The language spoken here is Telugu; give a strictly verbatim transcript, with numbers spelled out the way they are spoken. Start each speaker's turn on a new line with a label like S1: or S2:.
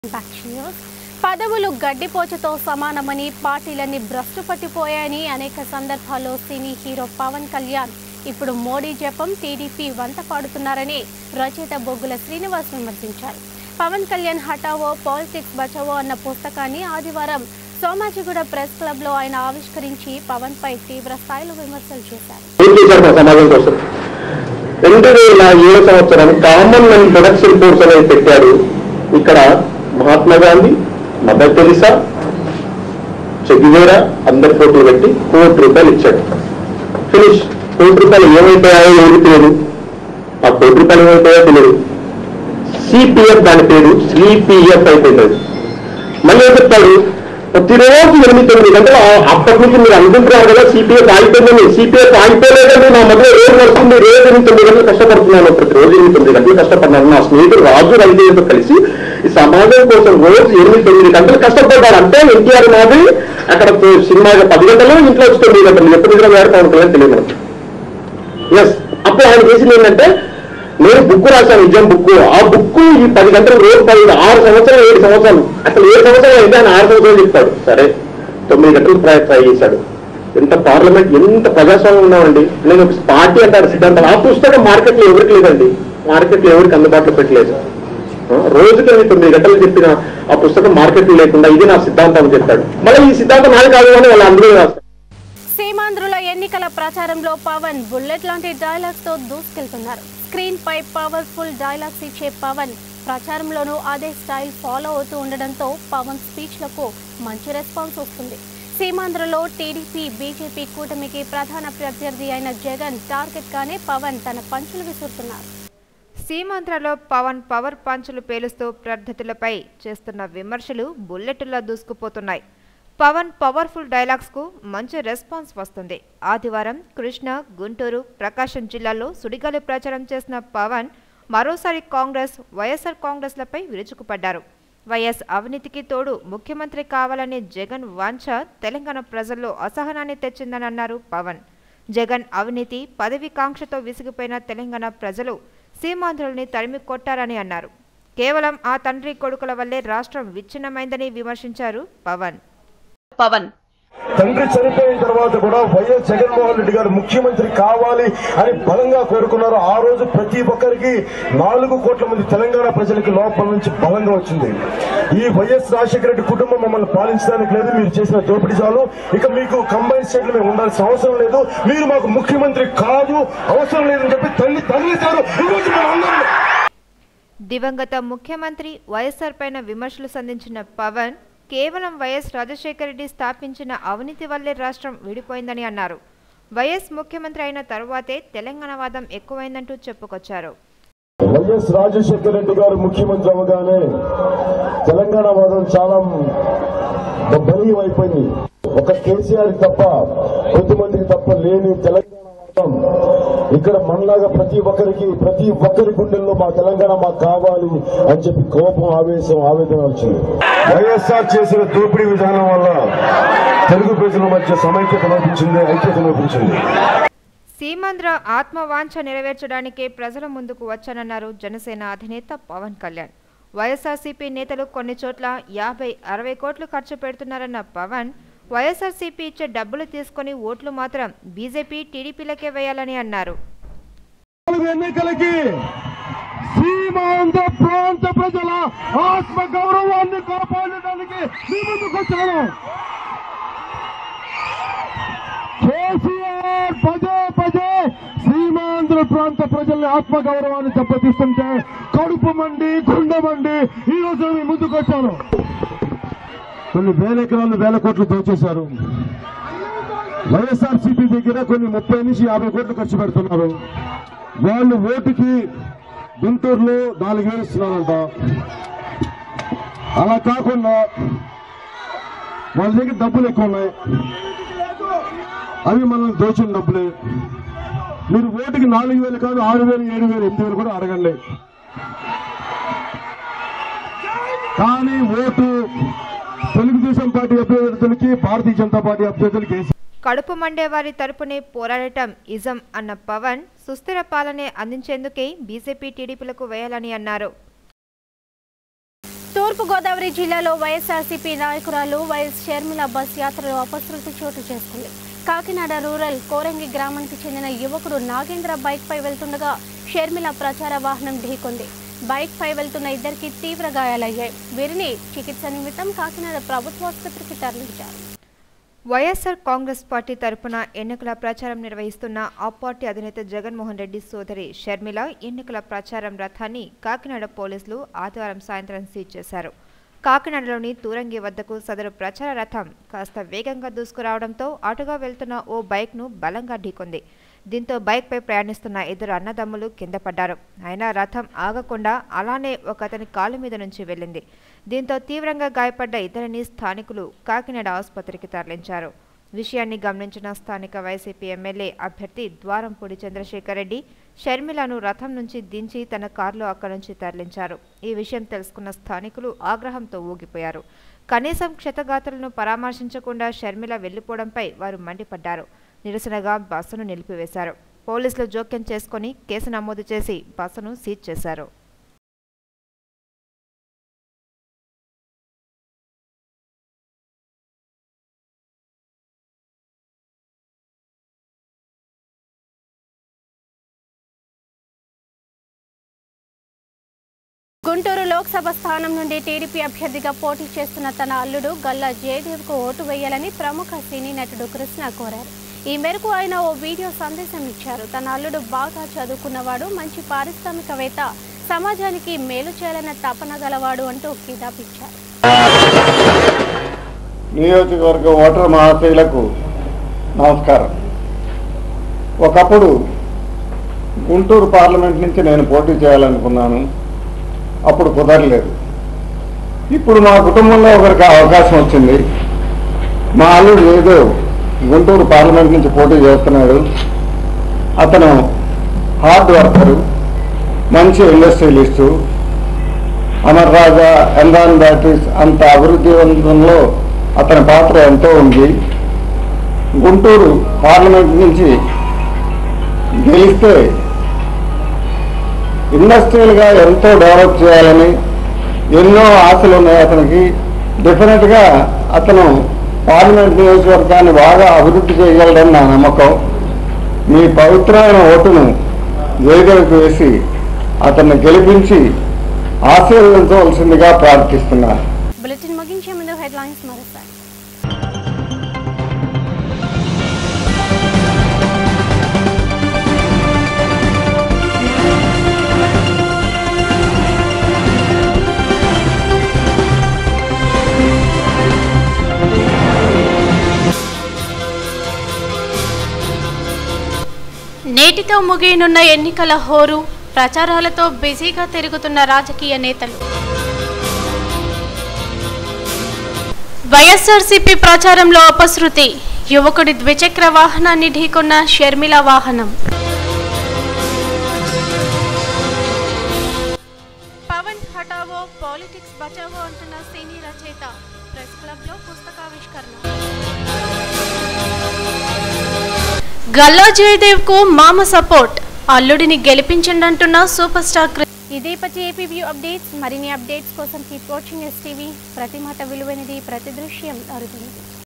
S1: పదవులు గడ్డిపోచతో సమానమని పార్టీలన్నీ భ్రష్టు పట్టిపోయాయని అనేక సందర్భాల్లో సినీ హీరో పవన్ కళ్యాణ్ ఇప్పుడు మోడీ జపం టీడీపీ వంత పాడుతున్నారని రచయిత బొగ్గుల శ్రీనివాస్ విమర్శించారు. పవన్ కళ్యాణ్ హఠావో పాలిటిక్స్ బచావో అన్న పుస్తకాన్ని ఆదివారం సోమాజిగూడ ప్రెస్ క్లబ్ లో ఆయన ఆవిష్కరించి పవన్ పై తీవ్ర స్థాయిలో విమర్శలు చేశారు.
S2: ఇక్కడ Mahatma Gandhi, Mother Teresa, Che Guevara అందరి ఫోటోలు పెట్టి కోటి రూపాయలు ఇచ్చాడు. ఫినిష్. కోటి రూపాయలు ఏమైపోయాయో ఎవరికి తెలియదు. ఆ కోటి రూపాయలు ఏమైపోయాయో తెలియదు. సిపిఎఫ్ దాని పేరు సిపిఎఫ్ అయిపోయింది. మళ్ళీ ఏం చెప్తాడు, ప్రతిరోజు ఎనిమిది తొమ్మిది గంటలు అప్పటి నుంచి మీరు అనుకుంటున్నారు కదా సిపిఎఫ్ ఆగిపోయింది. సిపిఎఫ్ ఆగిపోలేదండి, నా మధ్య రోజు వస్తుంది, రోజు ఎనిమిది తొమ్మిది గంటలు కష్టపడుతున్నాను, ప్రతిరోజు ఎనిమిది తొమ్మిది గంటలు కష్టపడినాను. నా స్నేహితుడు రాజు రైతులతో కలిసి ఈ సమాజం కోసం రోజు ఎనిమిది తొమ్మిది గంటలు కష్టపడ్డారు. అంటే ఎన్టీఆర్ మాది అక్కడ సినిమా పది గంటలు, ఇంట్లో వచ్చి తొమ్మిది గంటలు ఎప్పుడు నిజంగా వేడుకోవాలని తెలియదు. ఎస్, అప్పుడు ఆయన చేసింది ఏంటంటే, నేను బుక్ రాశాను, నిజం బుక్. ఆ బుక్ ఈ పది గంటలు రోజు పది ఆరు సంవత్సరాలు ఏడు సంవత్సరాలు అసలు ఏడు సంవత్సరాలు అయితే ఆయన ఆరు సంవత్సరాలు చెప్తాడు. సరే, తొమ్మిది గంటలు ట్రై చేశాడు. ఎంత పార్లమెంట్, ఎంత ప్రజాస్వామ్యం ఉన్నామండి. నేను ఒక పార్టీ అంటారు సిద్ధాంతం. ఆ పుస్తకం మార్కెట్లో ఎవరికి లేదండి, మార్కెట్లో ఎవరికి అందుబాటులో పెట్టలేదు. రోజుకి నేను తొమ్మిది గంటలు చెప్పిన ఆ పుస్తకం మార్కెట్లో లేకుండా ఇది నా సిద్ధాంతం అని చెప్పాడు. మళ్ళీ ఈ సిద్ధాంతం నాది కాదు అని వాళ్ళు అందరూ రాస్తారు.
S1: సీమాంధ్రుల ఎన్నికల ప్రచారంలో పవన్ బుల్లెట్ లాంటి డైలాగ్స్ తో దూసుకెళ్తున్నారు. స్క్రీన్ పై పవర్ఫుల్ డైలాగ్స్ ఇచ్చే పవన్ ప్రచారంలోనూ అదే స్టైల్ ఫాలో అవుతూ ఉండడంతో పవన్ స్పీచ్లకు మంచి రెస్పాన్స్ వస్తుంది. సీమాంధ్రలో టీడీపీ బీజేపీ కూటమికి ప్రధాన ప్రత్యర్థి అయిన జగన్ టార్గెట్ గానే పవన్ తన పంచులు విసురుతున్నారు.
S3: సీమాంధ్రలో పవన్ పవర్ పంచులు పేలుస్తూ ప్రత్యర్థులపై చేస్తున్న విమర్శలు బుల్లెట్లా దూసుకుపోతున్నాయి. పవన్ పవర్ఫుల్ డైలాగ్స్కు మంచి రెస్పాన్స్ వస్తుంది. ఆదివారం కృష్ణా, గుంటూరు, ప్రకాశం జిల్లాల్లో సుడిగాలి ప్రచారం చేసిన పవన్ మరోసారి కాంగ్రెస్, వైఎస్ఆర్ కాంగ్రెస్లపై విరుచుకుపడ్డారు. వైఎస్ అవినీతికి తోడు ముఖ్యమంత్రి కావాలనే జగన్ వాంఛ తెలంగాణ ప్రజల్లో అసహనాన్ని తెచ్చిందని అన్నారు పవన్. జగన్ అవినీతి, పదవి కాంక్షతో విసిగిపోయిన తెలంగాణ ప్రజలు సీమాంధ్రుల్ని తరిమి కొట్టారని అన్నారు. కేవలం ఆ తండ్రి కొడుకుల వల్లే రాష్ట్రం విచ్ఛిన్నమైందని విమర్శించారు పవన్.
S4: పవన్
S5: తండ్రి చనిపోయిన తర్వాత కూడా వైఎస్ జగన్మోహన్ రెడ్డి గారు ముఖ్యమంత్రి కావాలి అని బలంగా కోరుకున్నారు. ఆ రోజు ప్రతి ఒక్కరికి నాలుగు కోట్ల మంది తెలంగాణ ప్రజలకి లోపల నుంచి బలంగా వచ్చింది. ఈ వైఎస్ రాజశేఖర రెడ్డి కుటుంబం మమ్మల్ని పాలించడానికి లేదు, మీరు చేసిన దోపిడీ చాలు, ఇక మీకు కంబైన్ స్టేట్లు మేము ఉండాల్సిన అవసరం లేదు, మీరు మాకు ముఖ్యమంత్రి కాదు, అవసరం లేదని చెప్పి తల్లి తల్లిచారు.
S3: దివంగత ముఖ్యమంత్రి వైఎస్ఆర్ పైన విమర్శలు సంధించిన పవన్ కేవలం వైఎస్ రాజశేఖర రెడ్డి స్థాపించిన అవినీతి వల్లే రాష్ట్రం విడిపోయిందని అన్నారు. వైఎస్ ముఖ్యమంత్రి అయిన తరువాతే తెలంగాణ వాదం ఎక్కువైందంటూ చెప్పుకొచ్చారు.
S5: వైఎస్ రాజశేఖర రెడ్డి గారు ముఖ్యమంత్రి అవగానే తెలంగాణ వాదం చాలా బలీయం అయిపోయింది. ఒక కేసీఆర్ తప్ప, కొద్దిమందికి తప్ప లేని తెలంగాణ వాదం ఇక్కడ మనలాగా ప్రతి ఒక్కరికి ప్రతి ఒక్కరి గుండెల్లో మా తెలంగాణ మాకు కావాలి అని చెప్పి కోపం, ఆవేశం, ఆవేదన వచ్చింది. వైఎస్ఆర్ చేసిన దోపిడీ విధానం వల్ల తెలుగు ప్రజల మధ్య సమైక్యత లోపించింది, ఐక్యత లోపించింది.
S3: సీమాంధ్ర ఆత్మవాంఛ నెరవేర్చడానికే ప్రజల ముందుకు వచ్చానన్నారు జనసేన అధినేత పవన్ కళ్యాణ్. వైఎస్ఆర్సీపీ నేతలు కొన్ని చోట్ల యాభై అరవై కోట్లు ఖర్చు పెడుతున్నారన్న పవన్ వైఎస్ఆర్సీపీ ఇచ్చే డబ్బులు తీసుకుని ఓట్లు మాత్రం బీజేపీ, టీడీపీలకే వేయాలని అన్నారు.
S5: ఎన్నికలకి సీమాంధ్ర ప్రాంత ప్రజల ఆత్మ గౌరవాన్ని కాపాడడానికి మీ ముందుకు వచ్చాను. కేసీఆర్ పదే పదే సీమాంధ్ర ప్రాంత ప్రజల్ని ఆత్మ గౌరవాన్ని దెబ్బతీస్తుంటే కడుపు మండి, గుండె మండి ఈ రోజు మీ ముందుకు వచ్చాను. కొన్ని వేల ఎకరాలు వేల కోట్లు దోచేశారు. వైఎస్ఆర్సీపీ దగ్గర కొన్ని ముప్పై నుంచి యాభై కోట్లు ఖర్చు పెడుతున్నారు. వాళ్ళు ఓటుకి గుంటూరులో నాలుగు వేలు ఇస్తున్నారంట. అలా కాకుండా వాళ్ళ దగ్గర డబ్బులు ఎక్కువ ఉన్నాయి, అవి మనల్ని దోచిన డబ్బులే. మీరు ఓటుకి నాలుగు వేలు కాదు, ఆరు వేలు, ఏడు వేలు, ఎనిమిది వేలు కూడా అడగండి. కానీ ఓటు తెలుగుదేశం పార్టీ అభ్యర్థులకి, భారతీయ జనతా పార్టీ అభ్యర్థులకి
S3: కడుపు మండేవారి తరపునే పోరాడటం ఇజం అన్న పవన్ సుస్థిర పాలనే అందించేందుకే బీజేపీ, టీడీపీలకు వేయాలని అన్నారు.
S1: తూర్పు గోదావరి జిల్లాలో వైఎస్ఆర్సీపీ నాయకురాలు వైఎస్ షర్మిల బస్ యాత్రలో అపశృతి చోటు చేసుకుంది. కాకినాడ రూరల్ కోరంగి గ్రామానికి చెందిన యువకుడు నాగేంద్ర బైక్ పై వెళ్తుండగా షర్మిల ప్రచార వాహనం ఢీకొంది. బైక్ పై వెళ్తున్న ఇద్దరికి తీవ్ర గాయాలయ్యాయి. వీరిని చికిత్స నిమిత్తం కాకినాడ ప్రభుత్వాసుపత్రికి తరలించారు.
S3: వైఎస్ఆర్ కాంగ్రెస్ పార్టీ తరపున ఎన్నికల ప్రచారం నిర్వహిస్తున్న ఆ పార్టీ అధినేత జగన్మోహన్ రెడ్డి సోదరి షర్మిల ఎన్నికల ప్రచారం రథాన్ని కాకినాడ పోలీసులు ఆదివారం సాయంత్రం సీజ్ చేశారు. కాకినాడలోని తూరంగి వద్దకు సదరు ప్రచార రథం కాస్త వేగంగా దూసుకురావడంతో అటుగా వెళ్తున్న ఓ బైక్ను బలంగా ఢీకొంది. దీంతో బైక్పై ప్రయాణిస్తున్న ఇద్దరు అన్నదమ్ములు కింద పడ్డారు. అయినా రథం ఆగకుండా అలానే ఒక అతని కాలు మీద నుంచి వెళ్ళింది. దీంతో తీవ్రంగా గాయపడ్డ ఇద్దరిని స్థానికులు కాకినాడ ఆసుపత్రికి తరలించారు. విషయాన్ని గమనించిన స్థానిక వైసీపీ ఎమ్మెల్యే అభ్యర్థి ద్వారంపూడి చంద్రశేఖర్ రెడ్డి షర్మిలను రథం నుంచి దించి తన కారులో అక్కడి నుంచి తరలించారు. ఈ విషయం తెలుసుకున్న స్థానికులు ఆగ్రహంతో ఊగిపోయారు. కనీసం క్షతగాత్రులను పరామర్శించకుండా షర్మిల వెళ్లిపోవడంపై వారు మండిపడ్డారు. నిరసనగా బస్సును నిలిపివేశారు. పోలీసులు జోక్యం చేసుకుని కేసు నమోదు చేసి బస్సును సీజ్ చేశారు.
S1: గుంటూరు లోక్సభ స్థానం నుండి టీడీపీ అభ్యర్థిగా పోటీ చేస్తున్న తన అల్లుడు గల్లా జయదేవ్కు ఓటు వేయాలని ప్రముఖ సినీ నటుడు కృష్ణ కోరారు. ఈ మేరకు ఆయన ఓ వీడియో సందేశం ఇచ్చారు. తన అల్లుడు బాగా చదువుకున్నవాడు, మంచి పారిశ్రామికవేత్త, సమాజానికి మేలు చేయాలన్న తపన గలవాడు అంటూ కితాబిచ్చారు.
S4: నియోజకవర్గ ఓటర్ మహాశయులకు నమస్కారం. ఒకప్పుడు గుంటూరు పార్లమెంట్ నుంచి నేను పోటీ చేయాలనుకున్నాను. అప్పుడు కుదరలేదు. ఇప్పుడు మా కుటుంబంలో ఒకరికి అవకాశం వచ్చింది. మా అల్లుడు ఏదో గుంటూరు పార్లమెంట్ నుంచి పోటీ చేస్తున్నాడు. అతను హార్డ్ వర్కరు, మంచి ఇండస్ట్రియలిస్టు. అమర్ రాజా, ఎన్రాన్ బ్యాటరీస్ అంత అభివృద్ధివంతంలో అతని పాత్ర ఎంతో ఉంది. గుంటూరు పార్లమెంట్ నుంచి గెలిస్తే ఇండస్ట్రియల్గా ఎంతో డెవలప్ చేయాలని ఎన్నో ఆశలు ఉన్నాయి అతనికి. డెఫినెట్గా అతను పార్లమెంట్ నియోజకవర్గాన్ని బాగా అభివృద్ధి చేయగలడని నా నమ్మకం. మీ పవిత్రమైన ఓటును జయదేవ్కి వేసి అతన్ని గెలిపించి ఆశీర్వదించవలసిందిగా ప్రార్థిస్తున్నాను.
S1: బులెటిన్ ముగించే ముందు హెడ్లైన్స్ మరోసారి. నేటితో ముగియనున్న ఎన్నికల హోరు, ప్రచారాలతో బిజీగా తిరుగుతున్న రాజకీయ నేతలు. వైఎస్ఆర్సీపీ ప్రచారంలో అపశృతి, యువకుడి ద్విచక్ర వాహనాన్ని ఢీకొన్న షర్మిల వాహనం. పవన్ హటావో, పాలిటిక్స్ బచావో అంటున్న సినీ రచయిత, ప్రెస్ క్లబ్ లో పుస్తకావిష్కరణ. గల్లా జయదేవ్ కు మామ సపోర్ట్, అల్లుడిని గెలిపించండి అంటున్న సూపర్ స్టార్. ఇదే పచ్చి ఏపీ వ్యూ అప్డేట్స్. మరిన్ని అప్డేట్స్ కోసం కీప్ వాచింగ్ ఎస్ టీవీ. ప్రతి మాట విలువైనది, ప్రతి దృశ్యం అరుదైనది.